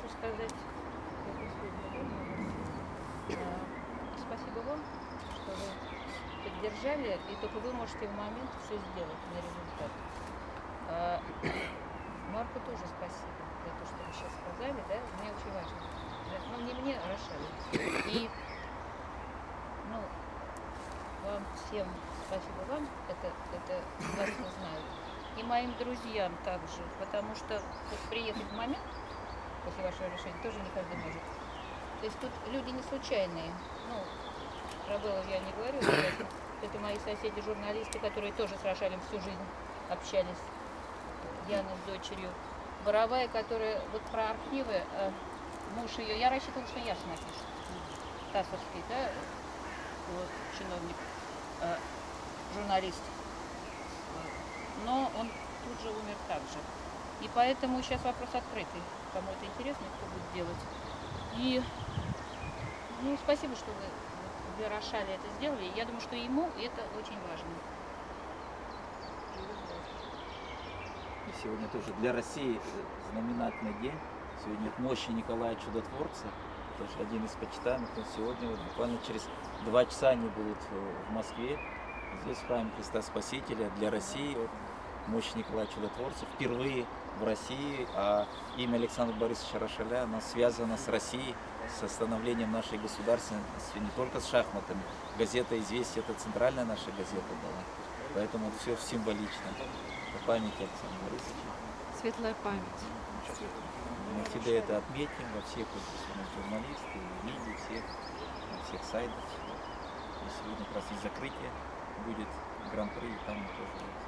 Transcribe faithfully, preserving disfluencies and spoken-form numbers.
хочу сказать спасибо вам, что вы поддержали, и только вы можете в момент все сделать на результат. А, Марку тоже спасибо за то, что вы сейчас сказали, да, мне очень важно. Ну, не мне, а Рошале. И, ну, вам всем спасибо вам, это, это вас не знают. И моим друзьям также, потому что вот приехать в момент после вашего решения тоже не каждый может. То есть тут люди не случайные. Ну, про Беллу я не говорю, это, это мои соседи, журналисты, которые тоже с Рошалем всю жизнь общались. Яна с дочерью. Боровая, которая вот про архивы, э, муж ее, я рассчитывала, что Яша напишет. Тасовский, да, вот, чиновник, э, журналист. Но он тут же умер так же. И поэтому сейчас вопрос открытый. Кому это интересно, кто будет делать. И, ну, спасибо, что вы для Рошаля это сделали. Я думаю, что ему это очень важно. И сегодня тоже для России знаменательный день. Сегодня от мощи Николая Чудотворца, тоже один из почитаемых. Но сегодня вот буквально через два часа они будут в Москве. Здесь в храме Христа Спасителя для России. Вот, мощь Николая Чудотворца впервые в России, а имя Александра Борисовича Рошаля, оно связано с Россией, с становлением нашей государственности, не только с шахматами. Газета «Известия» — это центральная наша газета была, поэтому это все символично. По памяти Александра Борисовича. Светлая память. Мы всегда это отметим во всех вот, журналисты, медиа, всех, на всех сайтах. И сегодня как раз и закрытие будет гран-при, и там мы тоже